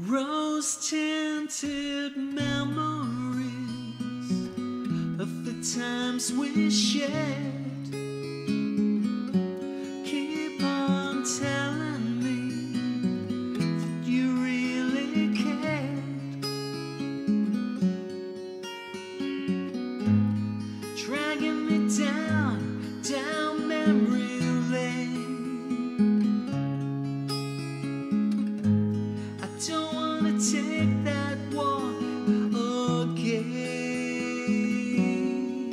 Rose-tinted memories of the times we shared keep on telling me that you really cared. Dragging me down memory lane. I don't wanna take that walk again.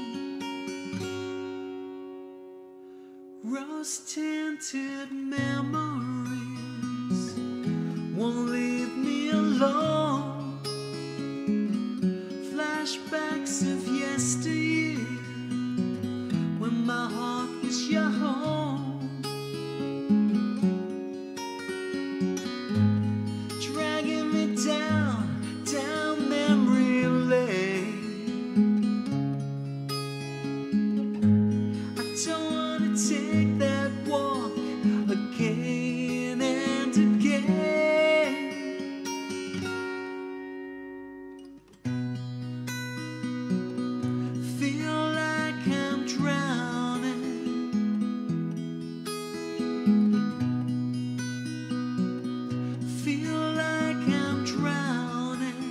Rose-tinted memories won't leave me alone. Flashbacks of yesteryear, when my heart was your home. Dragging me down memory lane. I don't wanna take that walk again and again. Feel like I'm drowning. Feel like I'm drowning.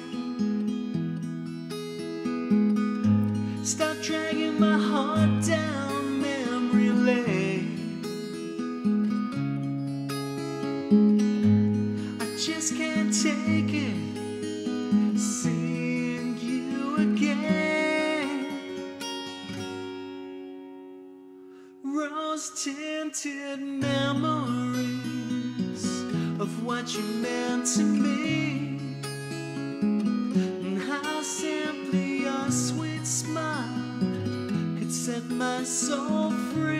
Stop dragging my heart down memory lane. I just can't take it seeing you again. Rose-tinted memories of what you meant to me, and how simply your sweet smile could set my soul free.